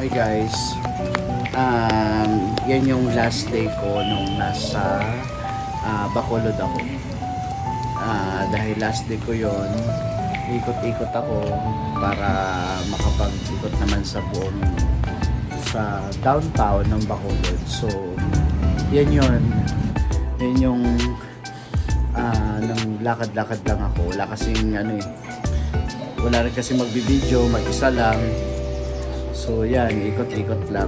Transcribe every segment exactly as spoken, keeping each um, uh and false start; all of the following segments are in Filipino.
Okay guys, um, yan yung last day ko nung nasa uh, Bacolod ako. Uh, dahil last day ko yon, ikot-ikot ako para makapag-ikot naman sa buong sa downtown ng Bacolod. So yan yun, yan yung uh, nang lakad-lakad lang ako. Wala kasing ano eh, wala rin kasi magbibideo, mag-isa lang. So yan, ikot-ikot lang.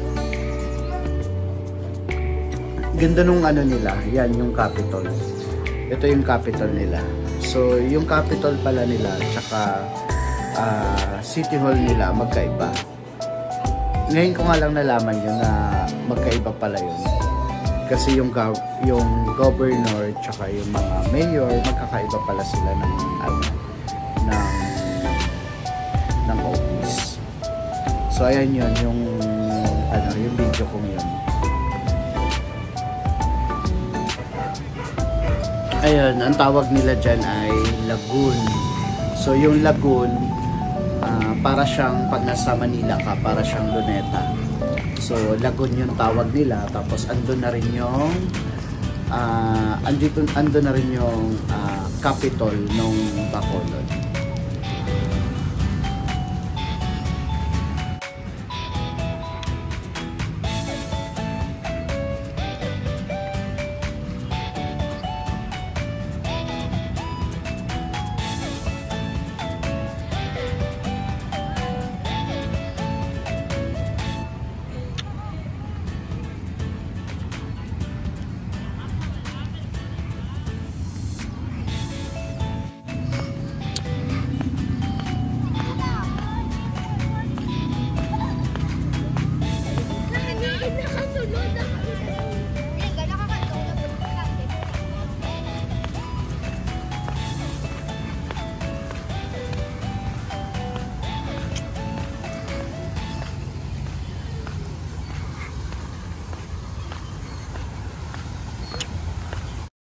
Ganda nung ano nila, yan yung Capitol. Ito yung Capitol nila. So yung Capitol pala nila tsaka uh, City Hall nila magkaiba. Ngayon ko nga lang nalaman yun na magkaiba pala yun. Kasi yung yung governor tsaka yung mga mayor magkakaiba pala sila ng ano ng ng office. So ayan yun yung ano yung video kong yun. Ayun, ang tawag nila dyan ay lagoon. So yung lagoon uh, para siyang pag nasa Manila ka, para siyang luneta. So lagoon yung tawag nila. Tapos andun na rin yung uh, andito, andun na rin yung uh, capital ng Bacolod.